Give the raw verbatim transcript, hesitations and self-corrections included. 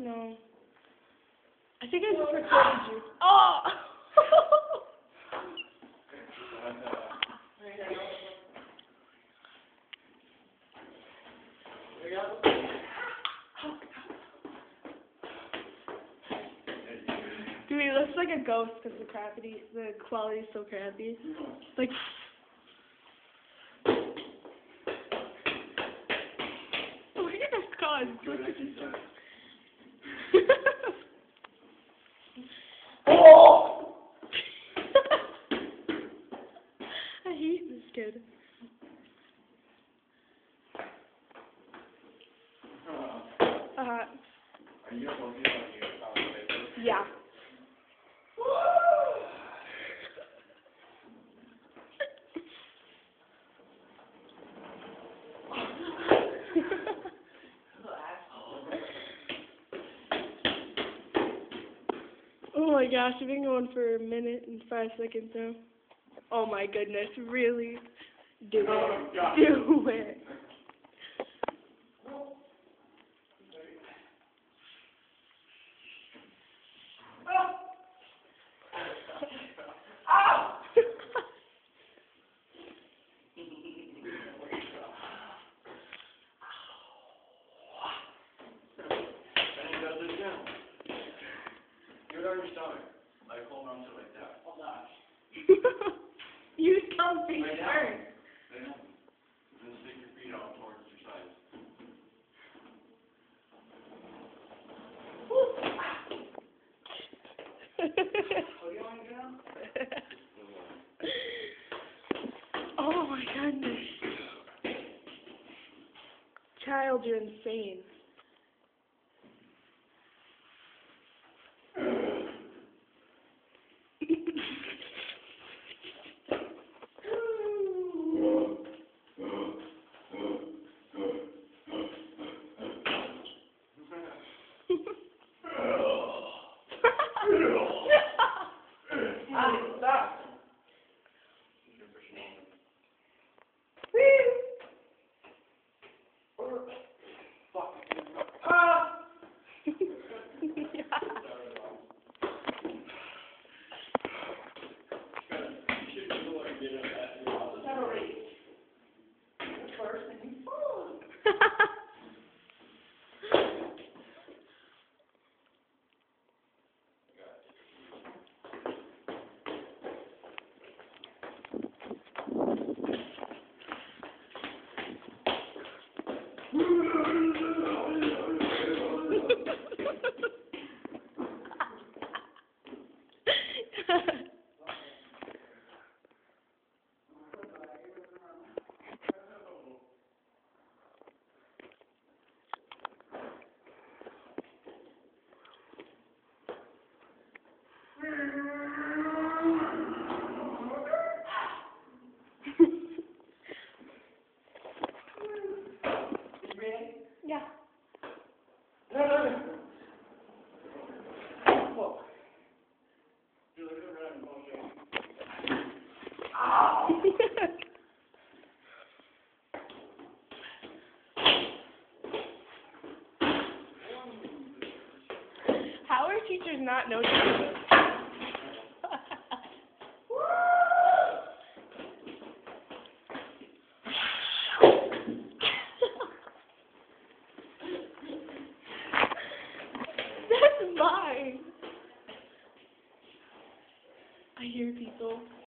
No. I think I just recorded you. Oh! Dude, he looks like a ghost because the crappy, the quality is so crappy. Like. Look at his cause. Look at his cause. Oh! I hate this kid. Uh, Are you going to yeah. Oh my gosh, I've been going for a minute and five seconds now. Oh my goodness, really? Do it. Oh, do it. On your stomach, like hold on to it like that. Hold on. Use comfy first. Lay down. Then stick your feet out towards your sides. Oh my goodness. Child, you're insane. Yeah. No, no, no. Whoa. You're like a rat and bullshit. Ow! How are teachers not noticing this? That's mine. I hear people.